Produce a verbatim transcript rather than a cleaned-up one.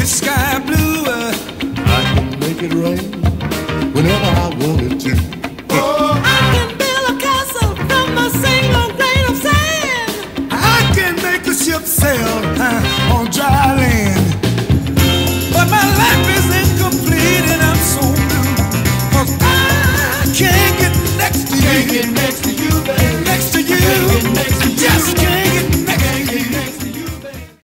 sky blue. Uh, I can make it rain whenever I wanted to. Oh, I can build a castle from a single grain of sand. I can make a ship sail uh, on dry land. But my life is incomplete and I'm so blue, 'cause I can't get next to you. Can't get next to you.